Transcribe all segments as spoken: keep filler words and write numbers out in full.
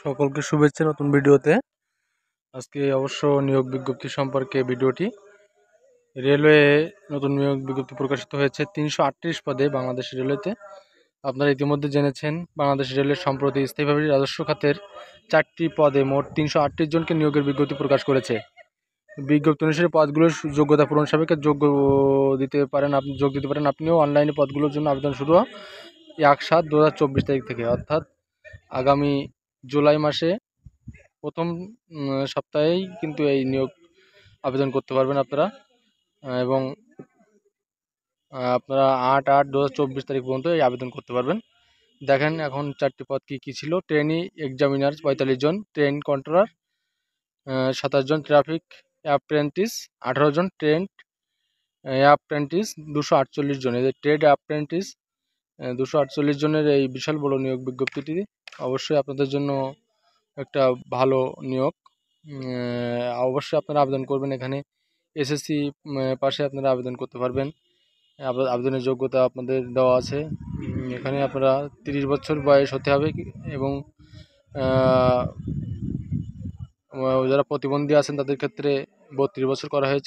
সকলকে শুভেচ্ছা নতুন ভিডিওতে। আজকে অবশ্য নিয়োগ বিজ্ঞপ্তি সম্পর্কে ভিডিওটি। রেলওয়ে নতুন নিয়োগ বিজ্ঞপ্তি প্রকাশিত হয়েছে তিনশো আটত্রিশ পদে বাংলাদেশ রেলওয়েতে। আপনারা ইতিমধ্যে জেনেছেন বাংলাদেশ রেলের সম্প্রতি স্থায়ীভাবে রাজস্ব খাতের চারটি পদে মোট তিনশো আটত্রিশ জনকে নিয়োগের বিজ্ঞপ্তি প্রকাশ করেছে। বিজ্ঞপ্তি অনুসারে পদগুলোর যোগ্যতা পূরণ সাপেক্ষে যোগ্য দিতে পারেন আপনি যোগ দিতে পারেন আপনিও অনলাইনে পদগুলোর জন্য আবেদন শুরু হয় এক সাত দু হাজার চব্বিশ তারিখ থেকে, অর্থাৎ আগামী জুলাই মাসে প্রথম সপ্তাহেই কিন্তু এই নিয়োগ আবেদন করতে পারবেন আপনারা, এবং আপনারা আট আট দু হাজার চব্বিশ তারিখ পর্যন্ত এই আবেদন করতে পারবেন। দেখেন এখন চারটি পদ কী কী ছিল। ট্রেনি এক্সামিনার পঁয়তাল্লিশ জন, ট্রেন কন্ট্রোলার সাতাশ জন, ট্রাফিক অ্যাপ্রেন্টিস আঠারো জন, ট্রেন অ্যাপ্রেন্টিস দুশো আটচল্লিশ জন। এই ট্রেড অ্যাপ্রেন্টিস দুশো আটচল্লিশ জনের এই বিশাল বড় নিয়োগ বিজ্ঞপ্তিটি অবশ্যই আপনাদের জন্য একটা ভালো নিয়োগ। অবশ্যই আপনারা আবেদন করবেন। এখানে এসএসসি পাশে আপনারা আবেদন করতে পারবেন। আবেদনের যোগ্যতা আপনাদের দেওয়া আছে। এখানে আপনারা তিরিশ বছর বয়স হতে হবে এবং যারা প্রতিবন্ধী আছেন তাদের ক্ষেত্রে বত্রিশ বছর করা হয়েছে।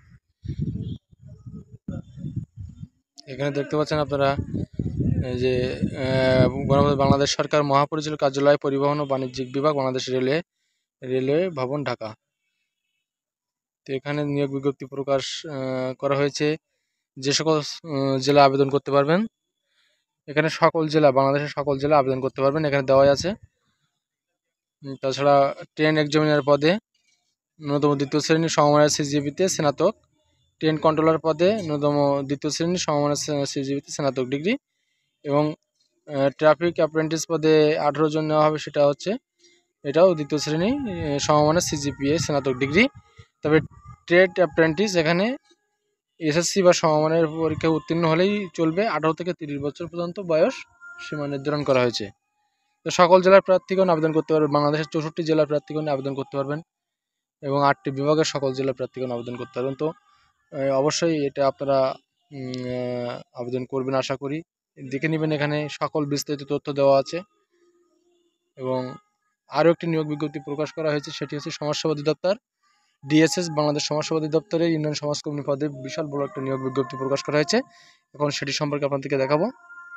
এখানে দেখতে পাচ্ছেন আপনারা যে বাংলাদেশ সরকার মহাপরিচালক কার্যালয়, পরিবহন ও বাণিজ্যিক বিভাগ, বাংলাদেশ রেলওয়ে, রেলওয়ে ভবন, ঢাকা। তো এখানে নিয়োগ বিজ্ঞপ্তি প্রকাশ করা হয়েছে। যে সকল জেলা আবেদন করতে পারবেন, এখানে সকল জেলা, বাংলাদেশের সকল জেলা আবেদন করতে পারবেন, এখানে দেওয়াই আছে। তাছাড়া ট্রেন এক্সামিনার পদে ন্যূনতম দ্বিতীয় শ্রেণী সমমানের সিজিপিতে স্নাতক, ট্রেন কন্ট্রোলার পদে ন্যূনতম দ্বিতীয় শ্রেণী সমমানের সিজিপিতে স্নাতক ডিগ্রি, এবং ট্রাফিক অ্যাপ্রেন্টিস পদে আঠেরো জন নেওয়া হবে, সেটা হচ্ছে এটাও দ্বিতীয় শ্রেণী সমমানের সিজিপিএ স্নাতক ডিগ্রি। তবে ট্রেড অ্যাপ্রেন্টিস এখানে এসএসসি বা সমমানের পরীক্ষায় উত্তীর্ণ হলেই চলবে। আঠারো থেকে তিরিশ বছর পর্যন্ত বয়স সীমা নির্ধারণ করা হয়েছে। তো সকল জেলার প্রার্থীগণ আবেদন করতে পারবেন। বাংলাদেশের চৌষট্টি জেলার প্রার্থীগণ আবেদন করতে পারবেন এবং আটটি বিভাগের সকল জেলার প্রার্থীগণ আবেদন করতে পারবেন। তো অবশ্যই এটা আপনারা আবেদন করবেন আশা করি। দেখে নেবেন, এখানে সকল বিস্তারিত তথ্য দেওয়া আছে। এবং আরও একটি নিয়োগ বিজ্ঞপ্তি প্রকাশ করা হয়েছে, সেটি হচ্ছে সমাজসেবা অধিদপ্তর, ডিএসএস বাংলাদেশ সমাজসেবা অধিদপ্তরের ইউনিয়ন সমাজকর্মী পদে বিশাল বড় একটা নিয়োগ বিজ্ঞপ্তি প্রকাশ করা হয়েছে। এখন সেটি সম্পর্কে আপনাদেরকে দেখাবো।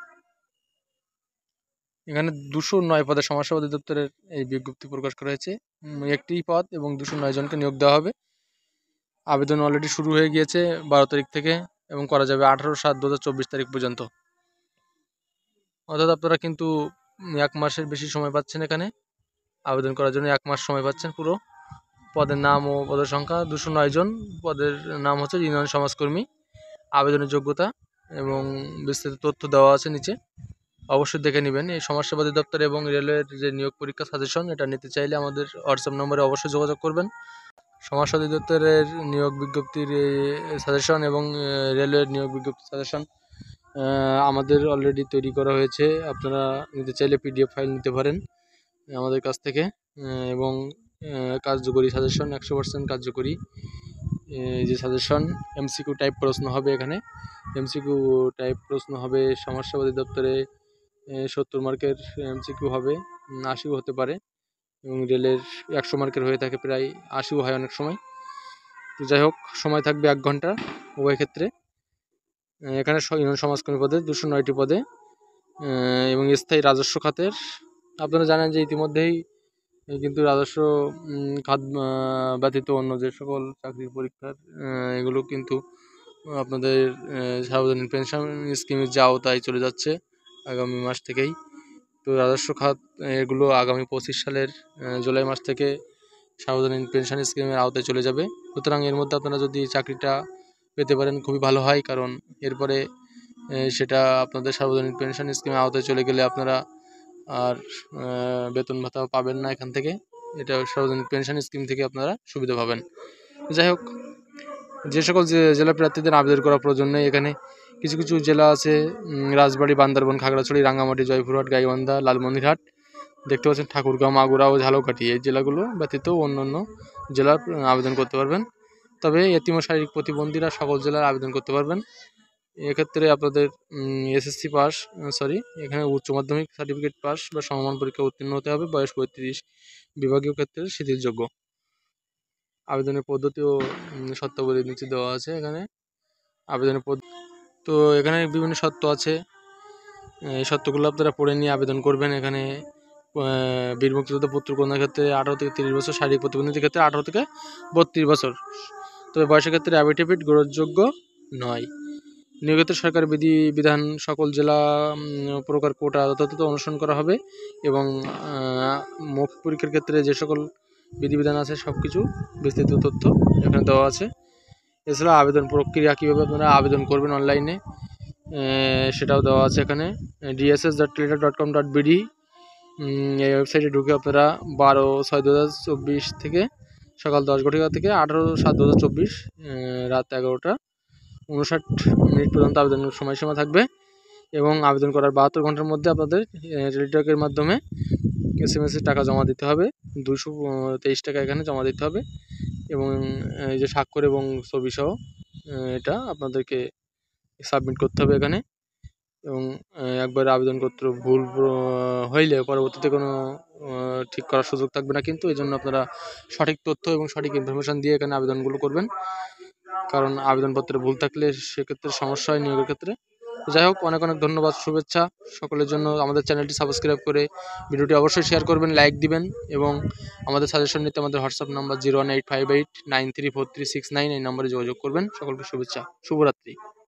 এখানে দুশো নয় পদে সমাজসেবা অধিদপ্তরের এই বিজ্ঞপ্তি প্রকাশ করা হয়েছে। একটি পদ এবং দুশো নয় জনকে নিয়োগ দেওয়া হবে। আবেদন অলরেডি শুরু হয়ে গিয়েছে বারো তারিখ থেকে এবং করা যাবে আঠারো সাত দু হাজার চব্বিশ তারিখ পর্যন্ত। অর্থাৎ আপনারা কিন্তু এক মাসের বেশি সময় পাচ্ছেন এখানে আবেদন করার জন্য। এক মাস সময় পাচ্ছেন পুরো। পদের নাম ও পদের সংখ্যা দুশো নয় জন। পদের নাম হচ্ছে ইউনিয়ন সমাজকর্মী। আবেদনের যোগ্যতা এবং বিস্তারিত তথ্য দেওয়া আছে নিচে, অবশ্যই দেখে নেবেন। এই সমাজসেবা অধিদপ্তর এবং রেলওয়ের যে নিয়োগ পরীক্ষা সাজেশন, এটা নিতে চাইলে আমাদের হোয়াটসঅ্যাপ নম্বরে অবশ্যই যোগাযোগ করবেন। সমাজসেবা অধিদপ্তরের নিয়োগ বিজ্ঞপ্তির সাজেশন এবং রেলওয়ের নিয়োগ বিজ্ঞপ্তি সাজেশন আমাদের অলরেডি তৈরি করা হয়েছে। আপনারা নিতে চাইলে পিডিএফ ফাইল নিতে পারেন আমাদের কাছ থেকে। এবং কার্যকরী সাজেশন, একশো পার্সেন্ট কার্যকরী যে সাজেশন। এমসিকিউ টাইপ প্রশ্ন হবে, এখানে এমসিকিউ টাইপ প্রশ্ন হবে। সমাজসেবা অধিদপ্তরে সত্তর মার্কের এমসিকিউ হবে, আশিও হতে পারে, এবং রেলের একশো মার্কের হয়ে থাকে, প্রায় আশিও হয় অনেক সময়। তো যাই হোক, সময় থাকবে এক ঘন্টা উভয় ক্ষেত্রে। এখানে ইউনিয়ন সমাজকর্মী পদে দুশো নয়টি পদে এবং স্থায়ী রাজস্ব খাতের। আপনারা জানেন যে ইতিমধ্যেই কিন্তু রাজস্ব খাত ব্যতীত অন্য যে সকল চাকরির পরীক্ষার এগুলো কিন্তু আপনাদের সার্বজনীন পেনশন স্কিমের যে আওতায় চলে যাচ্ছে আগামী মাস থেকেই। তো রাজস্ব খাত এগুলো আগামী পঁচিশ সালের জুলাই মাস থেকে সার্বজনীন পেনশন স্কিমের আওতায় চলে যাবে। সুতরাং এর মধ্যে আপনারা যদি চাকরিটা পেতে পারেন খুবই ভালো হয়, কারণ এরপরে সেটা আপনাদের সার্বজনীন পেনশন স্কিমের আওতায় চলে গেলে আপনারা আর বেতন ভাতা পাবেন না এখান থেকে। এটা সার্বজনীন পেনশন স্কিম থেকে আপনারা সুবিধা পাবেন। যাই হোক, যে সকল জেলা প্রার্থীদের আবেদন করা প্রয়োজন নেই, এখানে কিছু কিছু জেলা আছে, রাজবাড়ী, বান্দরবন, খাগড়াছড়ি, রাঙ্গামাটি, জয়পুরহাট, গাইবান্ধা, লালমনিরহাট, দেখতে পাচ্ছেন ঠাকুরগাঁও, মাগুরা ও ঝালকাঠি। এই জেলাগুলো ব্যতীত অন্য অন্য জেলার আবেদন করতে পারবেন। তবে এতিম ও শারীরিক প্রতিবন্ধীরা সকল জেলার আবেদন করতে পারবেন। এক্ষেত্রে আপনাদের এসএসসি পাস সরি এখানে উচ্চ মাধ্যমিক সার্টিফিকেট পাস বা সমমান পরীক্ষা উত্তীর্ণ হতে হবে। বয়স পঁয়ত্রিশ, বিভাগীয় ক্ষেত্রে শিথিলযোগ্য। আবেদনের পদ্ধতি ও শর্তাবলী নিচে দেওয়া আছে এখানে। আবেদনের পদ্ধতি তো এখানে বিভিন্ন শর্ত আছে, এই শর্তগুলো আপনারা পড়ে নিয়ে আবেদন করবেন। এখানে বীর মুক্তিযোদ্ধা পুত্র কন্যার ক্ষেত্রে আঠারো থেকে তিরিশ বছর, শারীরিক প্রতিবন্ধীদের ক্ষেত্রে আঠারো থেকে বত্রিশ বছর, তবে বয়সের ক্ষেত্রে অ্যাফিডেভিট গ্রহণযোগ্য নয়। নিয়োগের সরকারি বিধি বিধান সকল জেলা প্রকার কোটা যথাযথ অনুসরণ করা হবে এবং মৌখিক পরীক্ষার ক্ষেত্রে যে সকল বিধিবিধান আছে সব কিছু বিস্তৃত তথ্য এখানে দেওয়া আছে। এছাড়া আবেদন প্রক্রিয়া কীভাবে আপনারা আবেদন করবেন অনলাইনে সেটাও দেওয়া আছে এখানে। DSS dot Teletalk dot com dot BD এই ওয়েবসাইটে ঢুকে আপনারা বারো ছয় দু হাজার চব্বিশ থেকে সকাল দশ ঘটিকা থেকে আঠারো সাত দু হাজার চব্বিশ রাত এগারোটা উনষাট মিনিট পর্যন্ত আবেদনের সময়সীমা থাকবে এবং আবেদন করার বাহাত্তর ঘন্টার মধ্যে আপনাদের টেলিটকের মাধ্যমে এস এম এসের টাকা জমা দিতে হবে। দুশো তেইশ টাকা এখানে জমা দিতে হবে এবং এই যে স্বাক্ষর এবং ছবি সহ এটা আপনাদেরকে সাবমিট করতে হবে এখানে। এবং একবার আবেদনপত্র ভুল হইলে পরবর্তীতে কোনো ঠিক করার সুযোগ থাকবে না, কিন্তু এই জন্য আপনারা সঠিক তথ্য এবং সঠিক ইনফরমেশান দিয়ে এখানে আবেদনগুলো করবেন, কারণ আবেদনপত্রে ভুল থাকলে সেক্ষেত্রে সমস্যা হয় নিয়োগের ক্ষেত্রে। যাই হোক, অনেক অনেক ধন্যবাদ, শুভেচ্ছা সকলের জন্য। আমাদের চ্যানেলটি সাবস্ক্রাইব করে ভিডিওটি অবশ্যই শেয়ার করবেন, লাইক দিবেন এবং আমাদের সাজেশন নিতে আমাদের WhatsApp number zero one eight five eight nine three four three six nine এই নম্বরে যোগাযোগ করবেন। সকলকে শুভেচ্ছা, শুভরাত্রি।